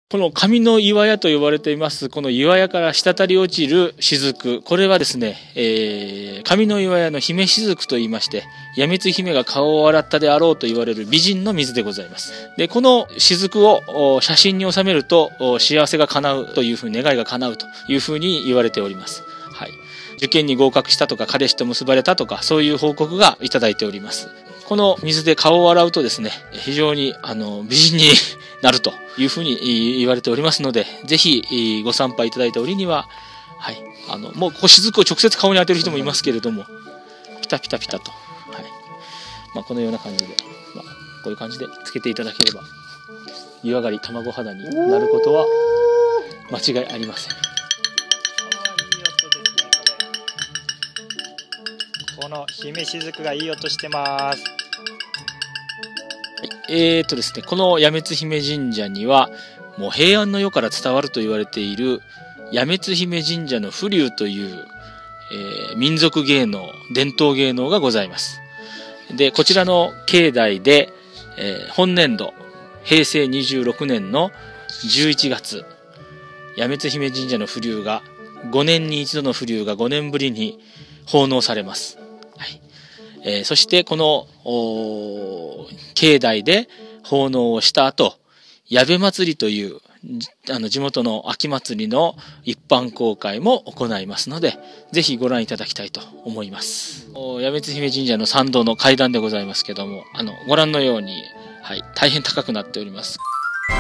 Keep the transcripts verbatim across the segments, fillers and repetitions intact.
この神の岩屋と呼ばれています、この岩屋から滴り落ちる雫、これはですね、えー、神の岩屋の姫雫と言いまして、八女津姫が顔を洗ったであろうと言われる美人の水でございます。で、この雫を写真に収めると幸せが叶うというふうに、願いが叶うというふうに言われております。はい。受験に合格したとか、彼氏と結ばれたとか、そういう報告がいただいております。この水で顔を洗うとですね、非常にあの美人になるというふうに言われておりますので、ぜひご参拝いただいた折には、はい、あのもうこう雫を直接顔に当てる人もいますけれども、ピタピタピタと、はい、まあ、このような感じで、まあ、こういう感じでつけていただければ、湯上がり卵肌になることは間違いありません。 この姫雫がいい音してます。 えーとですね、この八女津姫神社にはもう平安の世から伝わると言われている八女津姫神社の風流という、えー、民族芸能、伝統芸能がございます。で、こちらの境内で、えー、本年度へいせいにじゅうろくねんのじゅういちがつ、八女津姫神社の風流がごねんに一度の風流がごねんぶりに奉納されます。はい。えー、そしてこの境内で奉納をした後、矢部祭りというあの地元の秋祭りの一般公開も行いますので、ぜひご覧いただきたいと思います。八女津姫神社の参道の階段でございますけども、あのご覧のように、はい、大変高くなっております。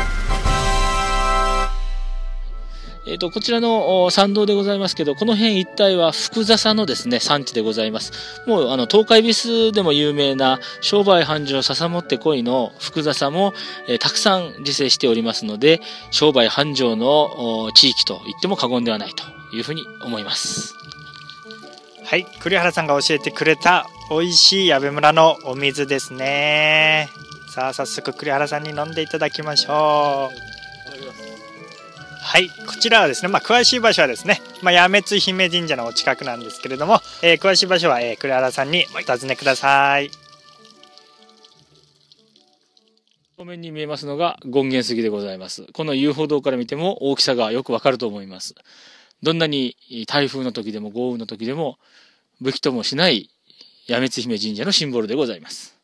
えー、とこちらの参道でございますけど、この辺一帯は福笹のですね産地でございます。もうあの東海ビスでも有名な商売繁盛笹持ってこいの福笹も、えー、たくさん自生しておりますので、商売繁盛の地域と言っても過言ではないというふうに思います。 はい、栗原さんが教えてくれた美味しい矢部村のお水ですね。さあ早速栗原さんに飲んでいただきましょう。はい、こちらはですね、まあ、詳しい場所はですね、まあ、八女津姫神社のお近くなんですけれども、えー、詳しい場所は、えー、栗原さんにお尋ねください。 正面に見えますのが権現杉でございます。この遊歩道から見ても大きさがよくわかると思います。どんなに台風の時でも豪雨の時でも武器ともしない八女津姫神社のシンボルでございます。